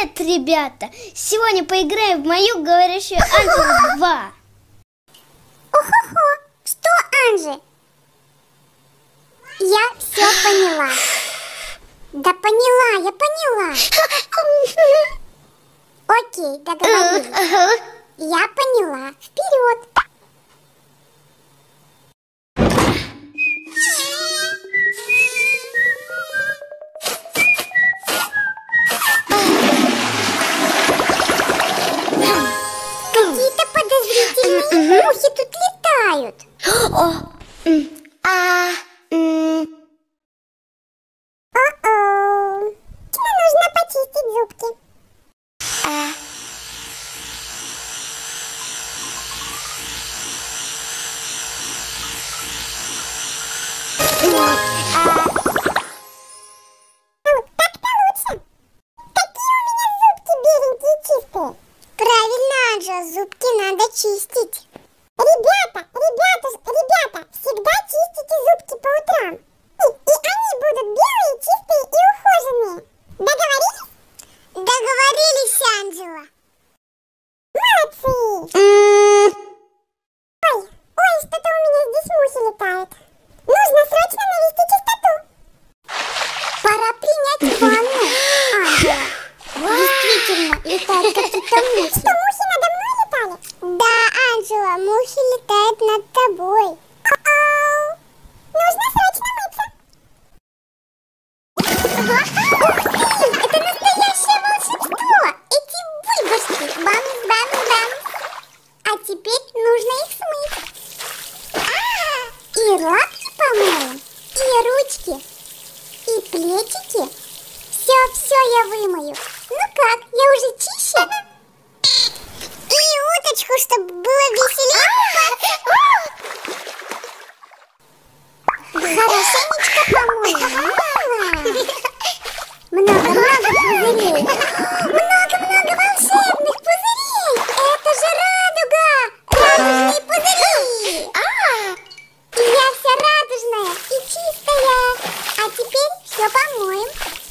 Привет, ребята! Сегодня поиграем в мою говорящую Анжелу 2. Охо-хо! Что, Анжи? Я все поняла. Да поняла, я поняла. Окей, договорились. Я поняла. Вперед! Какие-то подозрительные мухи тут летают. О-о! Тебе нужно почистить зубки. Так-то лучше. Какие у меня зубки беленькие чистые. Правильно, Анжела, зубки надо чистить. Ребята, всегда чистите зубки по утрам. И они будут белые, чистые и ухоженные. Договорились? Договорились, Анжела. Молодцы. Ой, что-то у меня здесь мухи летают. Нужно срочно навести чистоту. Пора принять ванну, Анжела. Действительно, летают какие-то мухи. Что, мухи надо мной летали? Да, Анжела, мухи летают над тобой. Нужно срочно мыться. Ух ты, это настоящее волшебство. Эти бульбашки. Бам-бам-бам. А теперь нужно их смыть. И лапки помоем, и ручки, и плечики. Все я вымою. Ну как, я уже чище? И уточку, чтобы было веселее. Хорошенечко помою. Много-много пузырей. Много-много волшебных пузырей. Это же радуга. Радужные пузыри. И я вся радужная и чистая. А теперь все помоем.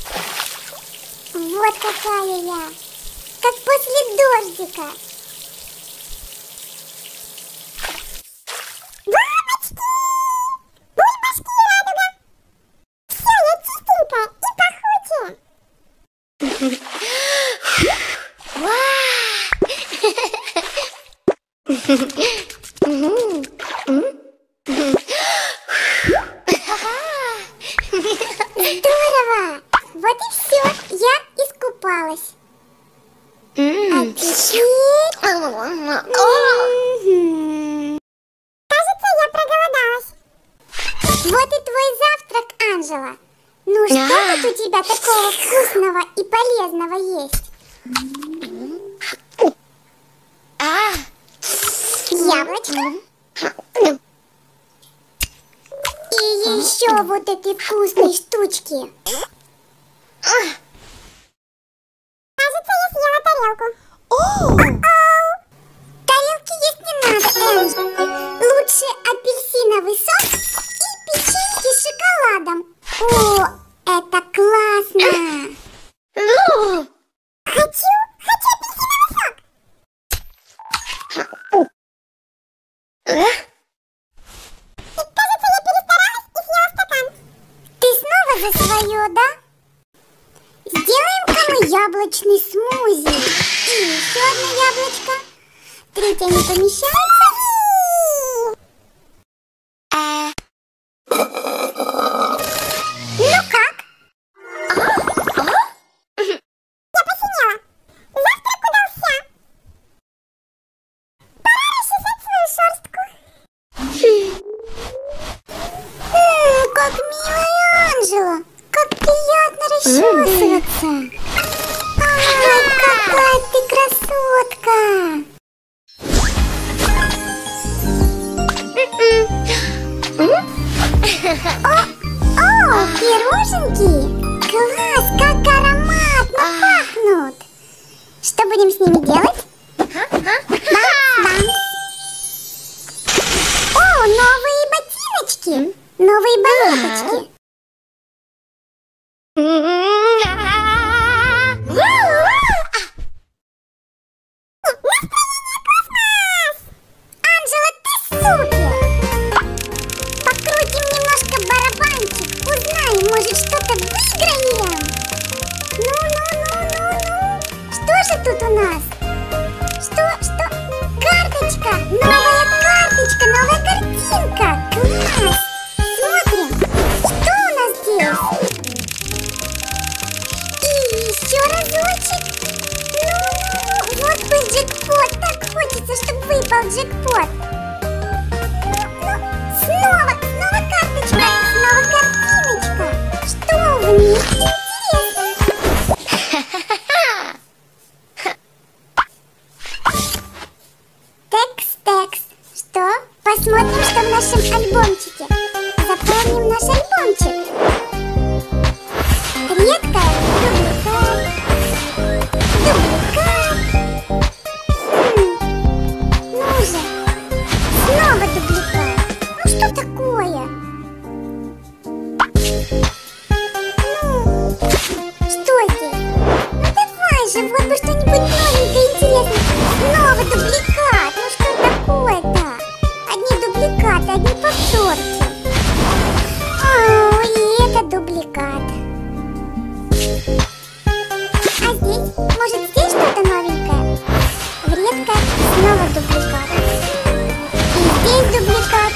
Вот какая я. Как после дождика. Бабочки! Бульбашки и радуга. Все, я чистенькая и пахучая. Здорово! Вот и все, я искупалась. А теперь... Кажется, я проголодалась. Вот и твой завтрак, Анжела. Ну что тут у тебя такого вкусного и полезного есть? Яблочко. И еще вот эти вкусные штучки. Кажется, я съела тарелку. Тарелки есть не надо, Энджи. Лучше апельсиновый сок и печеньки с шоколадом. О, это классно. Хочу апельсиновый сок. И кажется, я перестаралась и съела стакан. Ты снова за свое, да? Сделаем-ка мы яблочный смузи. И еще одно яблочко. Третье не помещается. Ну как? Я посинела. Завтрак удался. Пора расчесать свою шерстку. Как мило, Анжела. Как приятно расчесываться. Ай, какая ты красотка. О, пироженки. Класс, как ароматно пахнут. Что будем с ними делать? Бам-бам. О, новые ботиночки. Новые балеточки. картинка! Класс! Смотрим, что у нас здесь? И еще разочек. Ну, вот бы джекпот. Так хочется, чтобы выпал джекпот. Ну, снова карточка, снова картиночка. Что в ней интересно? Текст. Что? Посмотрим, что в нашем альбомчике. Заполним наш альбомчик. Редкая, дубликат. Ну же, снова дубликат. Ну что такое? Ну, что здесь? Ну давай же, вот бы что-нибудь новенькое, интересное. Снова дубликат. Ну что такое-то? Одни дубликаты, одни повторки. И это дубликат. А здесь? Может, здесь что-то новенькое? Редко снова дубликат. И здесь дубликат.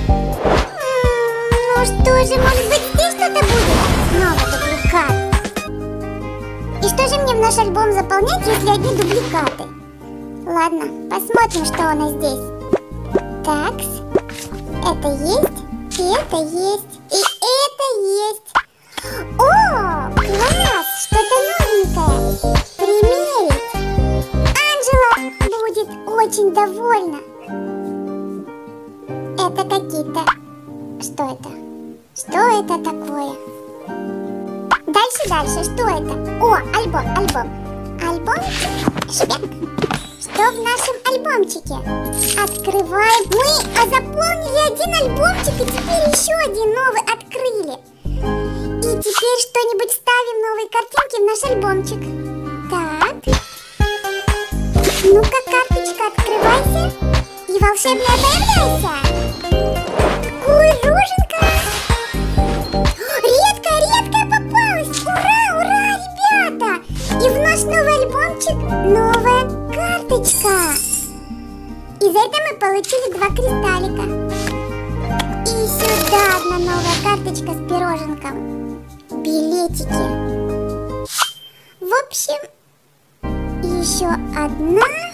Ну что же, может быть, здесь что-то будет? Снова дубликат. И что же мне в наш альбом заполнять, если одни дубликаты? Ладно, посмотрим, что у нас здесь. Такс. Это есть, и это есть, и это есть. О, класс! Что-то новенькое. Примерить. Анжела будет очень довольна. Это какие-то... Что это? Что это такое? Дальше. Что это? О, альбом. Альбомчик. Шпек. Что в нашем альбомчике? Открываем. Мы заполнили один альбомчик, и теперь еще один новый открыли. И теперь что-нибудь вставим, новые картинки в наш альбомчик. Так. Ну-ка, карточка, открывайся. И волшебная появляйся. Какую роженка. Редкая попалась. Ура, ребята. И в наш новый альбомчик новая карточка. И за это мы получили 2 кристаллика. И сюда одна новая карточка с пироженком. Билетики. В общем, еще одна